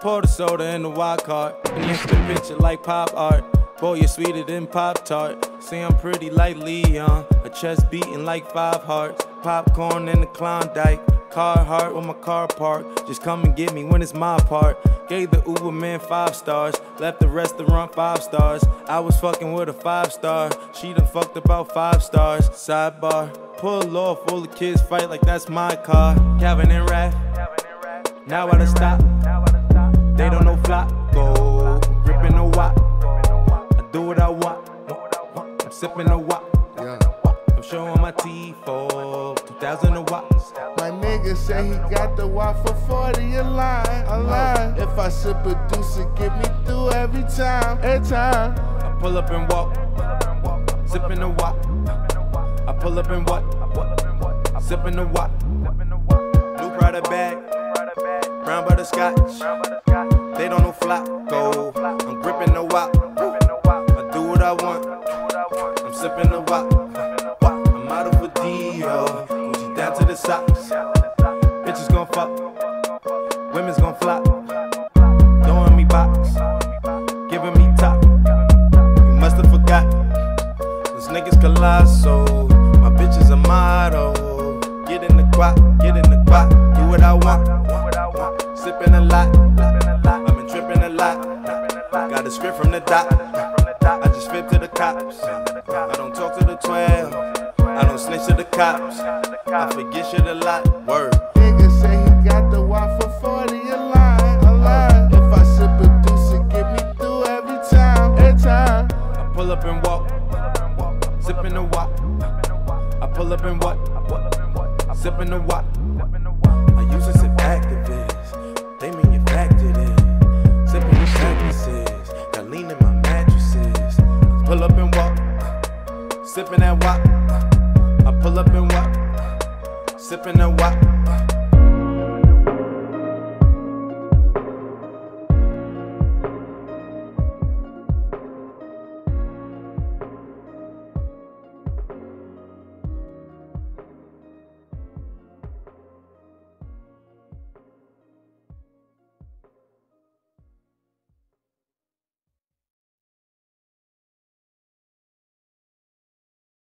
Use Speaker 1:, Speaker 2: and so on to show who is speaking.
Speaker 1: Pour the soda in the Wockhardt, and mix the picture like pop art. Boy, you're sweeter than Pop-Tart. Say I'm pretty like Leon, a chest beating like 5 hearts. Popcorn in the Klondike, Carhartt with my car parked. Just come and get me when it's my part. Gave the Uber man 5 stars, left the restaurant 5 stars. I was fucking with a 5-star, she done fucked about 5 stars. Sidebar, pull off, all the kids fight like that's my car. Calvin and Raph, now I done stop. They don't know Flacko, grippin a Wock. I do what I want, I'm sippin a Wock. I'm showing my teeth for 2,000 watts.
Speaker 2: My nigga say he got the Wock for 40 a line. If I sip a deuce, it get me through every time.
Speaker 1: I pull up and walk, sippin a Wock. I pull up and walk, sippin a Wock. Blue Prada bag, brown butterscotch. They don't know Flacko, I'm grippin the Wock. I do what I want, I'm sippin the Wock. I'm out of a deal, Gucci down to the socks. Bitches gon' fuck, women's gon' flop. Throwing me box, giving me top. You must have forgot, this nigga's colossal. My bitch is a model. Get in the guap, do what I want. Sippin' a lot, I've been trippin' a lot. Got a script from the doc, I just flip to the cops. I don't talk to the 12, I don't snitch to the cops. I forget shit a lot, word.
Speaker 2: Nigga say he got the Wock for 40 a line. If I sip a deuce, it get me through every time.
Speaker 1: I pull up and walk, sippin' a Wock. I pull up and walk, sippin' a Wock. I use it as activists, they manufactured it. Sippin' the sentences, got lean in my mattresses. I pull up and walk, sippin' that Wock. I pull up and walk, sippin' that Wock.